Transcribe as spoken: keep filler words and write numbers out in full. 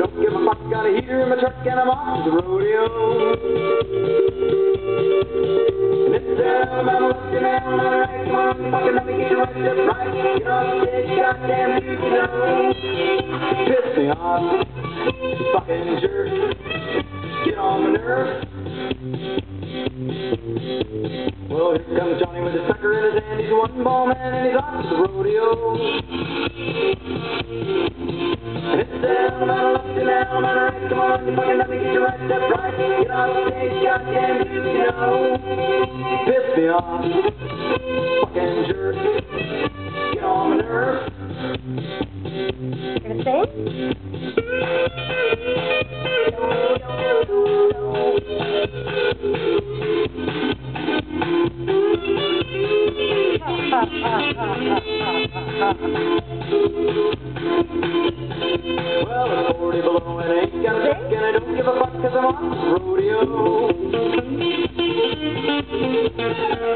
don't give a fuck. Got a heater in my truck and I'm off to the rodeo. And it's Alabama, left and Alabama, right. Come on, fucking let me get you right step right. Get off this goddamn dude, you know. Piss me off, fucking jerk. Get on my nerves. Well, here comes Johnny with his sucker in his hand. He's a one-ball man and he's off to the rodeo. And it's Alabama, left and Alabama, right. Come on, fucking let me get you right step right. Get off this goddamn dude, you know. Piss me off, fucking jerk. Get on my nerves. You're gonna sing? Well, it's forty below and I ain't got a truck and I don't give a fuck 'cause I'm on the rodeo.